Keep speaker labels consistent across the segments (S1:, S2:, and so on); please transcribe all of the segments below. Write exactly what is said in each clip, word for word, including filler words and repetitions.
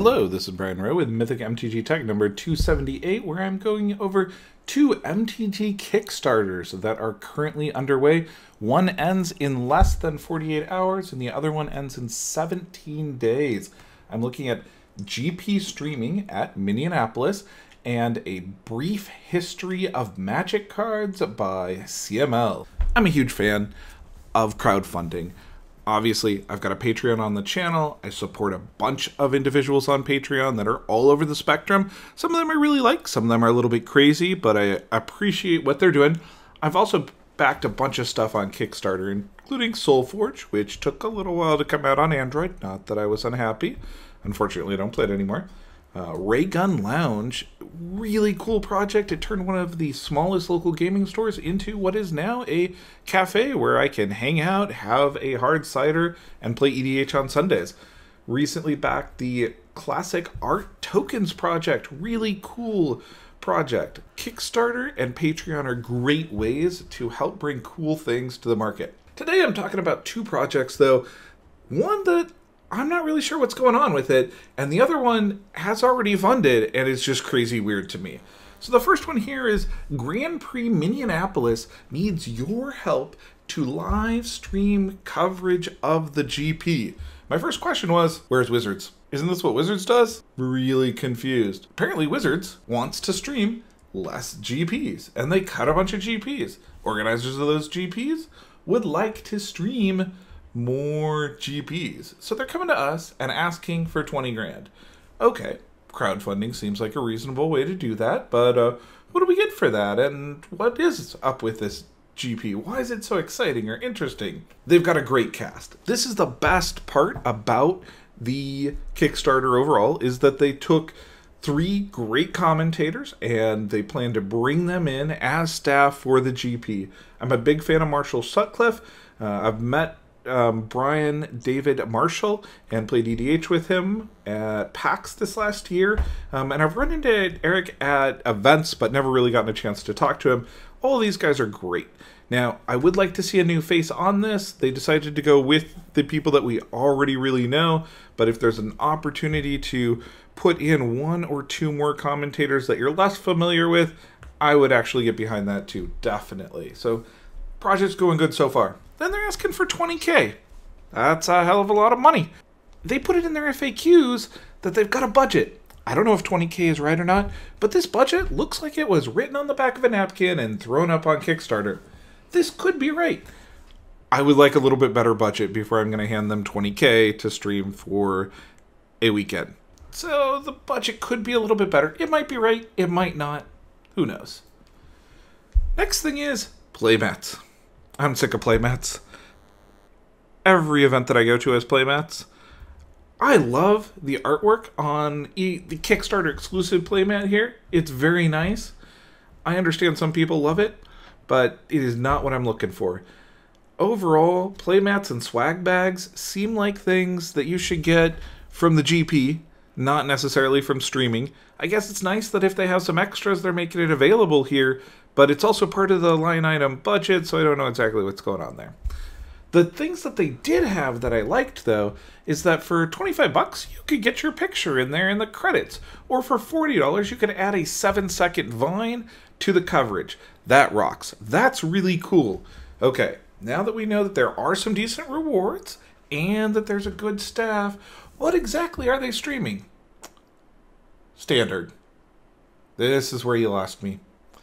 S1: Hello, this is Brian Rowe with Mythic M T G Tech number two seventy-eight, where I'm going over two M T G Kickstarters that are currently underway. One ends in less than forty-eight hours, and the other one ends in seventeen days. I'm looking at G P streaming at Minneapolis and a brief history of Magic cards by C M L. I'm a huge fan of crowdfunding. Obviously, I've got a Patreon on the channel. I support a bunch of individuals on Patreon that are all over the spectrum. Some of them I really like, some of them are a little bit crazy, but I appreciate what they're doing. I've also backed a bunch of stuff on Kickstarter, including Soulforge, which took a little while to come out on Android. Not that I was unhappy. Unfortunately, I don't play it anymore. Uh, Ray Gun Lounge, really cool project. It turned one of the smallest local gaming stores into what is now a cafe where I can hang out, have a hard cider, and play E D H on Sundays. Recently backed the Classic Art Tokens project, really cool project. Kickstarter and Patreon are great ways to help bring cool things to the market. Today I'm talking about two projects though. One that I'm not really sure what's going on with it, and the other one has already funded, and it's just crazy weird to me. So the first one here is Grand Prix Minneapolis needs your help to live stream coverage of the G P. My first question was, where's Wizards? Isn't this what Wizards does? Really confused. Apparently Wizards wants to stream less G Ps, and they cut a bunch of G Ps. Organizers of those G Ps would like to stream more G Ps. So they're coming to us and asking for twenty grand. Okay, crowdfunding seems like a reasonable way to do that, but uh, what do we get for that? And what is up with this G P? Why is it so exciting or interesting? They've got a great cast. This is the best part about the Kickstarter overall, is that they took three great commentators and they plan to bring them in as staff for the G P. I'm a big fan of Marshall Sutcliffe. Uh, I've met Um, Brian David Marshall and played E D H with him at PAX this last year. Um, and I've run into Eric at events, but never really gotten a chance to talk to him. All of these guys are great. Now, I would like to see a new face on this. They decided to go with the people that we already really know, but if there's an opportunity to put in one or two more commentators that you're less familiar with, I would actually get behind that too, definitely. So, project's going good so far. Then they're asking for twenty K. That's a hell of a lot of money. They put it in their F A Qs that they've got a budget. I don't know if twenty K is right or not, but this budget looks like it was written on the back of a napkin and thrown up on Kickstarter. This could be right. I would like a little bit better budget before I'm going to hand them twenty K to stream for a weekend. So the budget could be a little bit better. It might be right. It might not. Who knows? Next thing is playmats. I'm sick of playmats. Every event that I go to has playmats. I love the artwork on e the Kickstarter exclusive playmat here. It's very nice. I understand some people love it, but it is not what I'm looking for. Overall, playmats and swag bags seem like things that you should get from the G P, not necessarily from streaming. I guess it's nice that if they have some extras, they're making it available here, but it's also part of the line item budget, so I don't know exactly what's going on there. The things that they did have that I liked, though, is that for twenty-five bucks, you could get your picture in there in the credits. Or for forty dollars, you could add a seven second vine to the coverage. That rocks. That's really cool. Okay, now that we know that there are some decent rewards and that there's a good staff, what exactly are they streaming? Standard. This is where you lost me.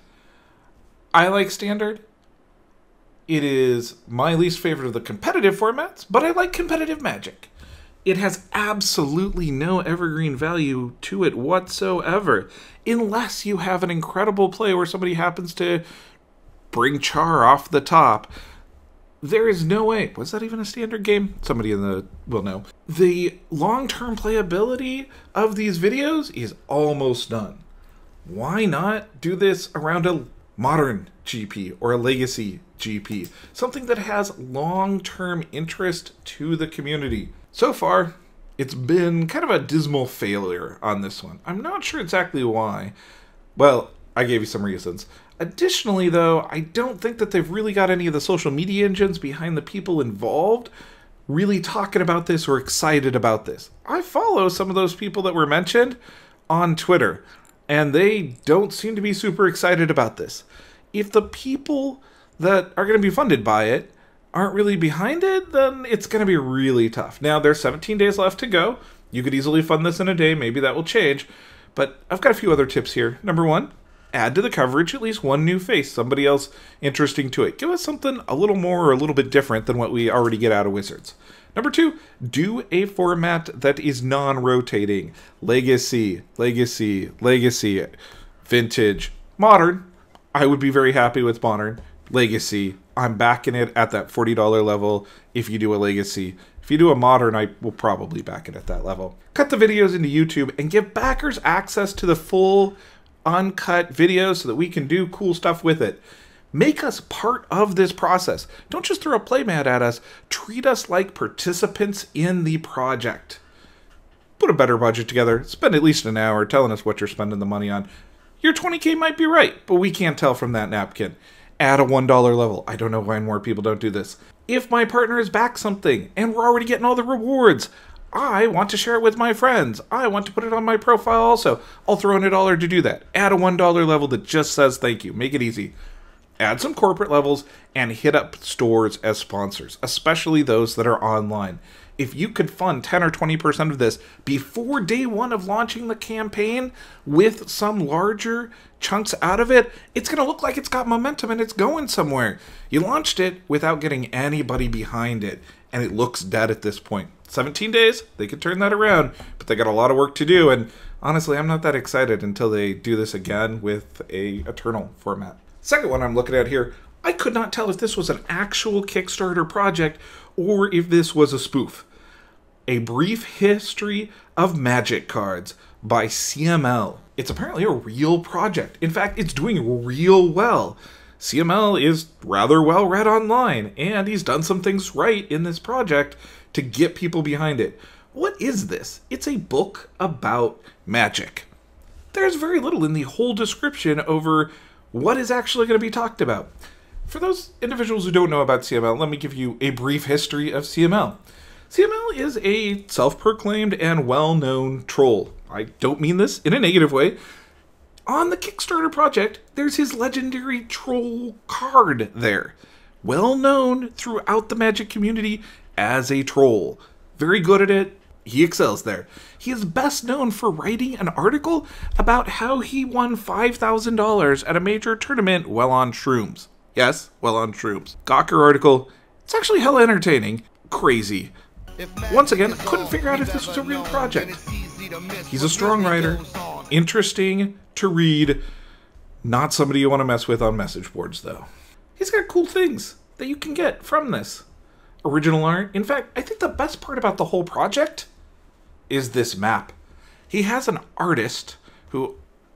S1: I like Standard. It is my least favorite of the competitive formats, but I like competitive Magic. It has absolutely no evergreen value to it whatsoever, unless you have an incredible play where somebody happens to bring Char off the top. There is no way. Was that even a Standard game? Somebody in the will know. The long-term playability of these videos is almost none. Why not do this around a modern G P or a legacy G P? Something that has long-term interest to the community. So far, it's been kind of a dismal failure on this one. I'm not sure exactly why. Well, I gave you some reasons. Additionally, though, I don't think that they've really got any of the social media engines behind the people involved really talking about this or excited about this. I follow some of those people that were mentioned on Twitter, and they don't seem to be super excited about this. If the people that are going to be funded by it aren't really behind it, then it's going to be really tough. Now, there's seventeen days left to go. You could easily fund this in a day. Maybe that will change. But I've got a few other tips here. Number one, add to the coverage at least one new face, somebody else interesting to it. Give us something a little more or a little bit different than what we already get out of Wizards. Number two, do a format that is non-rotating. Legacy, Legacy, Legacy, Vintage, Modern. I would be very happy with Modern. Legacy, I'm backing it at that forty dollar level if you do a Legacy. If you do a Modern, I will probably back it at that level. Cut the videos into YouTube and give backers access to the full uncut videos so that we can do cool stuff with it. Make us part of this process. Don't just throw a playmat at us. Treat us like participants in the project. Put a better budget together. Spend at least an hour telling us what you're spending the money on. Your twenty K might be right, but we can't tell from that napkin. Add a one dollar level. I don't know why more people don't do this. If my partner has backed something and we're already getting all the rewards, I want to share it with my friends. I want to put it on my profile also. I'll throw in a dollar to do that. Add a one dollar level that just says thank you. Make it easy. Add some corporate levels and hit up stores as sponsors, especially those that are online. If you could fund ten or twenty percent of this before day one of launching the campaign with some larger chunks out of it, it's going to look like it's got momentum and it's going somewhere. You launched it without getting anybody behind it, and it looks dead at this point. seventeen days, they could turn that around, but they got a lot of work to do, and honestly, I'm not that excited until they do this again with a Eternal format. Second one I'm looking at here, I could not tell if this was an actual Kickstarter project or if this was a spoof. A Brief History of Magic Cards by C M L. It's apparently a real project. In fact, it's doing real well. C M L is rather well read online, and he's done some things right in this project to get people behind it. What is this? It's a book about magic. There's very little in the whole description over what is actually going to be talked about. For those individuals who don't know about C M L, let me give you a brief history of C M L. C M L is a self-proclaimed and well-known troll. I don't mean this in a negative way. On the Kickstarter project, there's his legendary troll card there. Well known throughout the Magic community as a troll. Very good at it. He excels there. He is best known for writing an article about how he won five thousand dollars at a major tournament while on shrooms. Yes, while on shrooms. Gawker article. It's actually hella entertaining. Crazy. Once again, I couldn't figure out if this was a real project. He's a strong writer. Interesting to read. Not somebody you want to mess with on message boards, though. He's got cool things that you can get from this. Original art. In fact, I think the best part about the whole project is this map. He has an artist who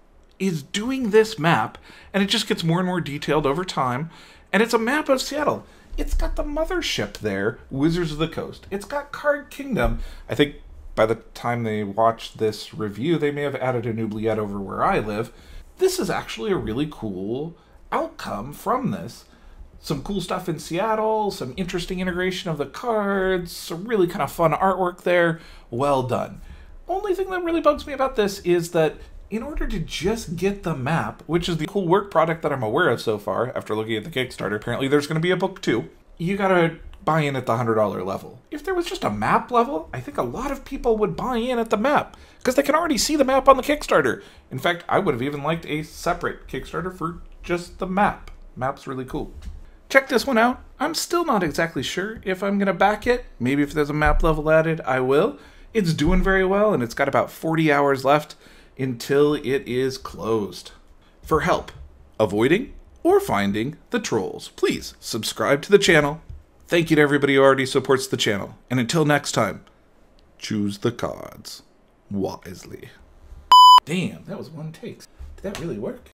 S1: is doing this map, and it just gets more and more detailed over time, and it's a map of Seattle. It's got the mothership there, Wizards of the Coast. It's got Card Kingdom. I think by the time they watch this review, they may have added an oubliette over where I live. This is actually a really cool outcome from this. Some cool stuff in Seattle, some interesting integration of the cards, some really kind of fun artwork there. Well done. Only thing that really bugs me about this is that in order to just get the map, which is the cool work product that I'm aware of so far, after looking at the Kickstarter, apparently there's going to be a book too, you gotta buy in at the one hundred dollar level. If there was just a map level, I think a lot of people would buy in at the map, because they can already see the map on the Kickstarter. In fact, I would have even liked a separate Kickstarter for just the map. Map's really cool. Check this one out. I'm still not exactly sure if I'm going to back it. Maybe if there's a map level added, I will. It's doing very well, and it's got about forty hours left until it is closed. For help avoiding or finding the trolls, please subscribe to the channel. Thank you to everybody who already supports the channel. And until next time, choose the cards wisely. Damn, that was one take. Did that really work?